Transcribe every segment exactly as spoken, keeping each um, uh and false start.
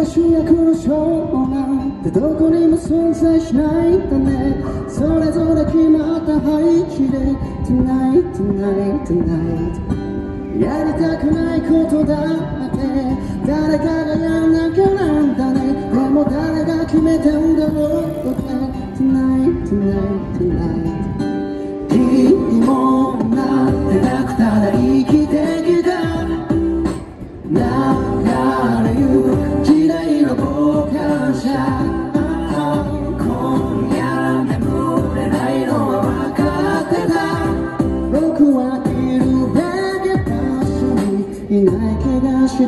主役の少年ってどこにも存在しないんだね。それぞれ決まった配置で Tonight, tonight, tonight やりたくないことだって誰かがやんなきゃなんだね。でも誰が決めてんだろうって Tonight, tonight, tonight 君もなってなくただ生きてきた流れゆく時代の傍観者今夜眠れないのは分かってた。僕はいるべき場所にいない気がした。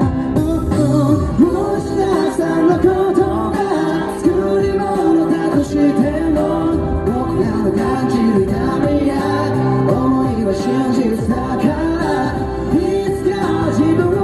もし朝のことが作り物だとしても僕らの感じるためや思いは真実だからいつか自分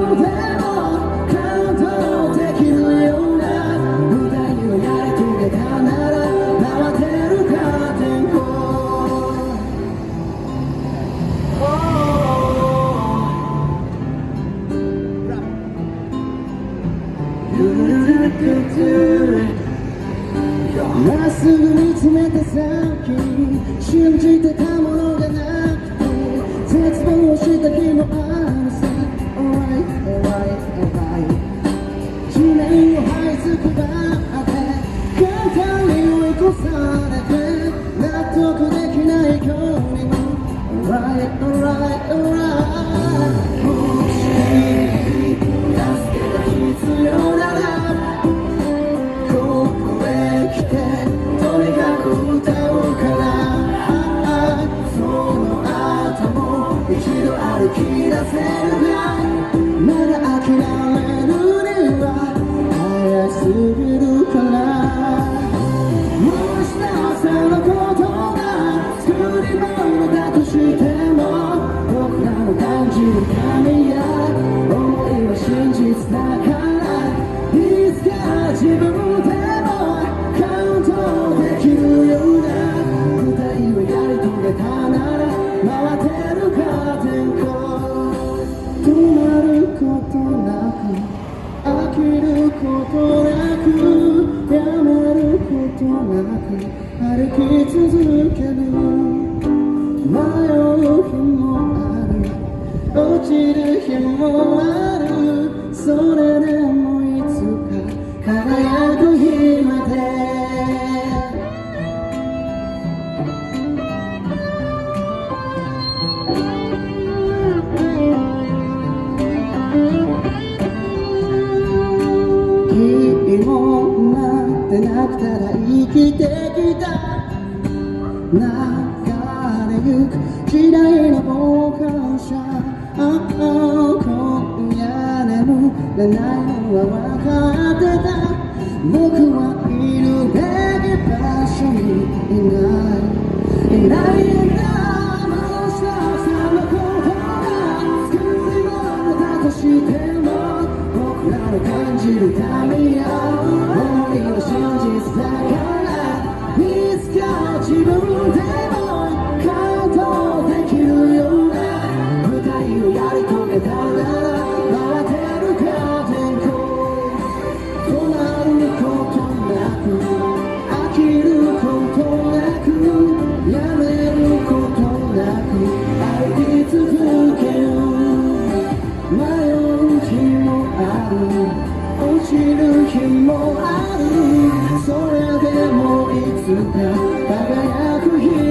まっすぐ見つめた先信じてたものがなくて絶望した日もあるさ Alright, alright, alright 地面を這いつくばって簡単に追い越されて納得できない今日にも Alright, alright, alright もし助けが必要なら歩き出せるがまだ諦めるには早すぎるからもし朝のことが作り物だとしても僕らの感じる神や思いは真実だからいつか自分でもカウントできるような舞台をやり遂げたなら回ってるか天候止まることなく飽きることなくやめることなく歩き続ける迷う日もある落ちる日もあるそれでもいつか輝く日まで君もなってなくたら生きてきた流れゆく時代の傍観者今夜眠れないのは分かってた。僕はいるべき場所にいないいないんだ。もし朝のことが作り物だとしても僕らの感じるためや思いは真実だからいつか自分でもカウントできるような舞台をやり遂げたなら回ってるか天候止まることなく飽きることなくやめることなく歩き続ける迷う日もある落ちる日もあるそれでもいつか輝く日